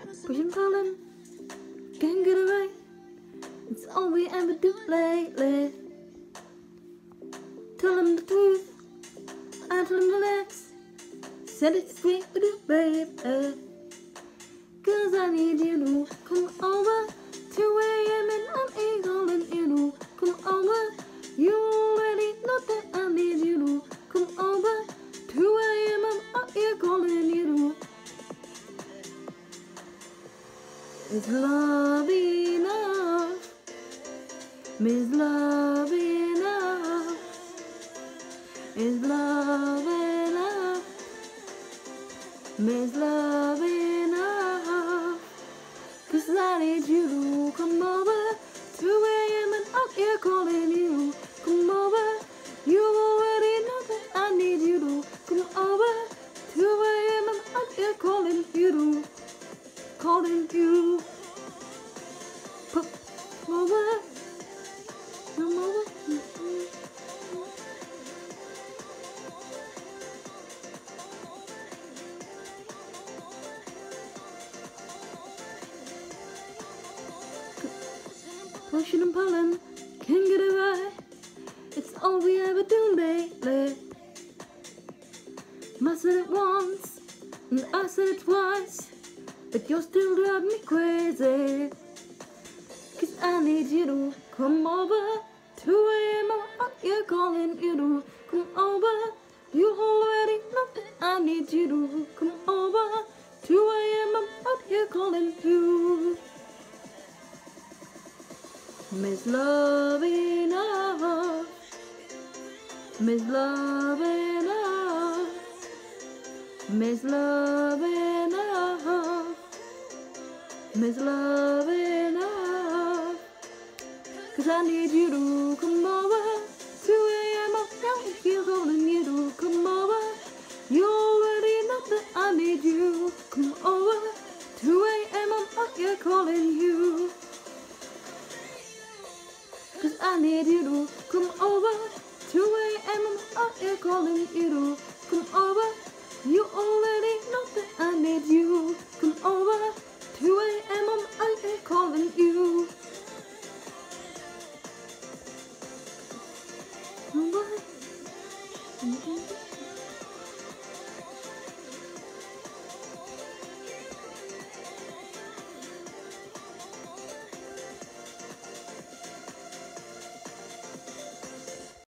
Pushing, pulling, can't get away. It's all we ever do lately. Tell him the truth, I tell him the next. Said it straight with you, baby. Cause I need you to come over 2 a.m. and I'm ain't calling you to come over. You already know that I need you to come over 2 a.m. I'm out here calling you to. Is love enough? Is love enough? Is love enough? Is love enough? Cause I need you to come over 2 a.m. and I'm here calling you. Come over. You already know that I need you to come over 2 a.m. and I'm here calling you to. Calling you. Come over. Come over. Pushing and pulling, can't get away. It's all we ever do lately. I said it once, and I said it twice, but you're still driving me crazy. Cause I need you to come over 2 a.m. I'm out here calling you to come over. You already know that I need you to come over 2 a.m. I'm out here calling you. Miss Love enough? Miss Love enough? Miss Love enough? Miss Love enough? Cause I need you to come over 2 a.m. I'm out here calling you to come over. You already know that I need you. Come over 2 a.m. I'm out here calling you. Cause I need you to come over 2 a.m. I'm out here calling you to come over. You already know that I need you. Come over 2 a.m. I'm out here calling you. Come over.